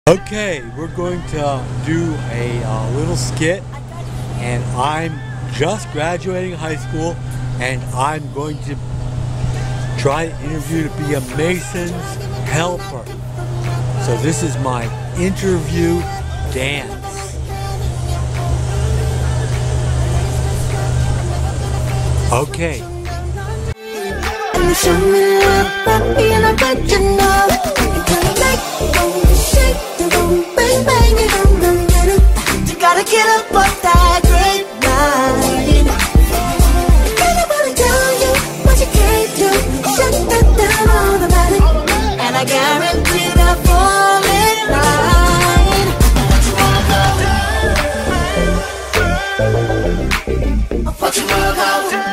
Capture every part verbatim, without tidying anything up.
Okay, we're going to do a uh, little skit, and I'm just graduating high school, and I'm going to try to interview to be a Mason's helper. So this is my interview dance. Okay. Show me love, puppy, and I bet you know. You gotta like, don't shake, don't bang, bang, you don't, don't get it. You gotta get up off that grapevine. Ain't nobody tell you what you can't do. Shut that down all about it, and I guarantee that fall in line. What you wanna go?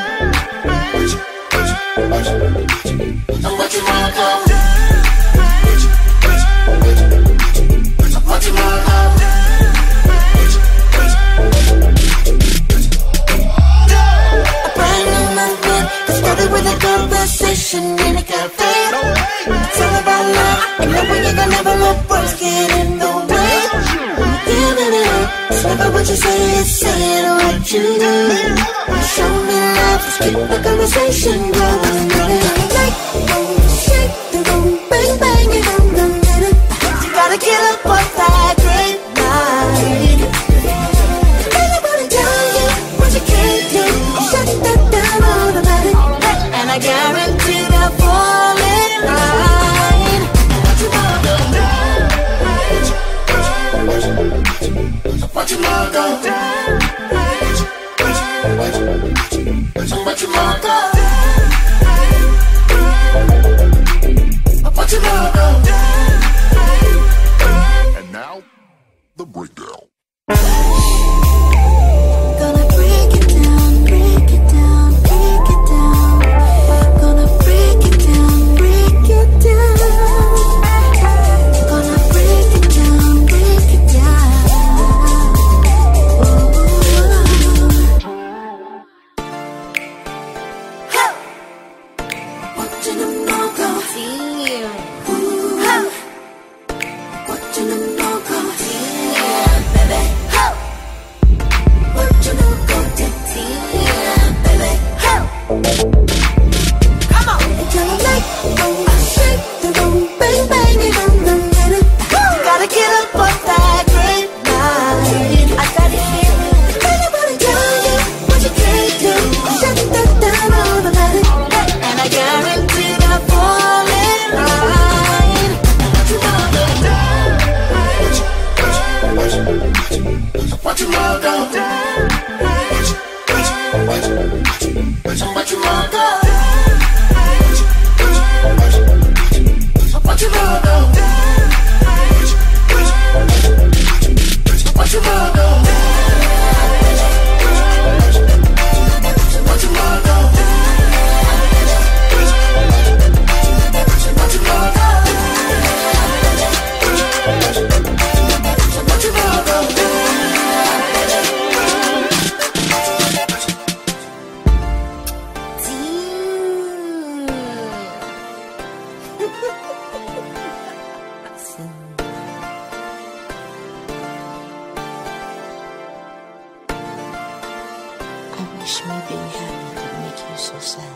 What you wanna go? What you wanna go? A brand new movement that started with a conversation in a cafe. It's all about love, and knowing you're gonna never let words get in the way. Giving it up, it's never what you say, it's saying what you do. Show me love, just keep the conversation going. Like, don't shake, don't bang, bang, you don't, don't get it. You gotta get up off that grapevine. Ain't nobody tell you what you can't do. Shut that down all about it, and I guarantee they'll fall in line. What you wanna go? What you wanna go? What you wanna go? What you wanna go? And now, the breakdown. Gonna break it down, break it down, break it down. Gonna break it down, break it down. Gonna break it down, break it down. Watching them all go. Damn. Watching them all go. Damn, baby. Watching them go. Damn, baby. Come on. And tell them like, oh, shake, don't bang, bang, you don't, don't get it. You gotta get up off that grapevine. I got it here. Ain't nobody tell you what you can't do. Shut that down all about it, and I guarantee they'll fall in line. What you wanna go? What you wanna go? What you wanna go? What you wanna go? What you wanna go? What you wanna go? What you wanna go? What you wanna go? I wish me being happy could make you so sad.